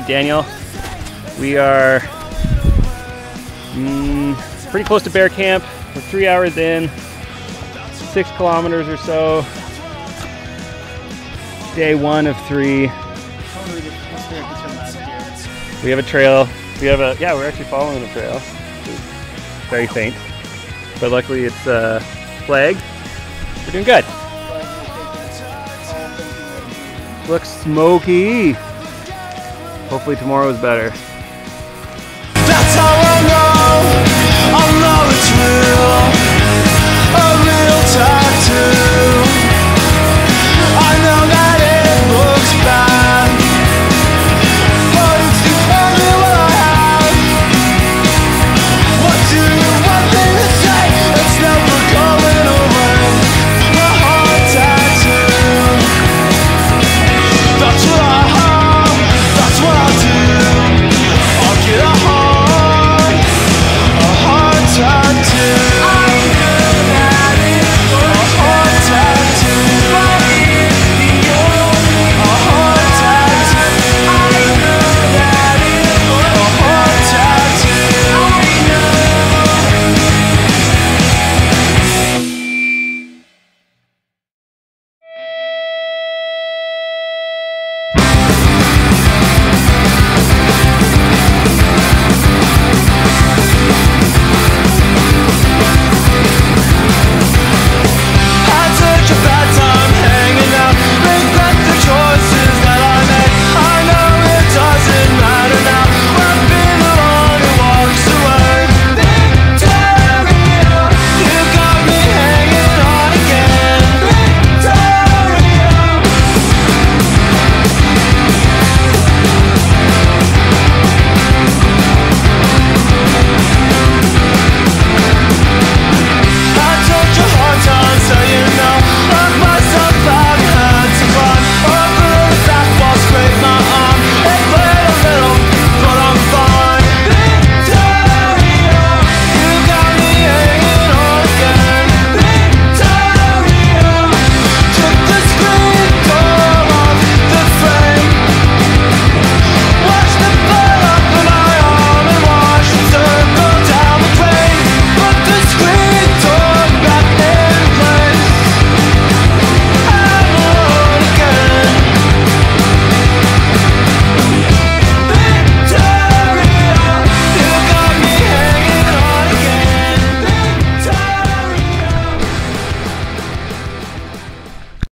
right, Daniel? We are pretty close to bear camp. We're 3 hours in, 6 kilometers or so. Day 1 of 3. We have a trail. Yeah, we're actually following the trail. It's very faint, but luckily it's flagged. We're doing good. Looks smoky. Hopefully tomorrow is better.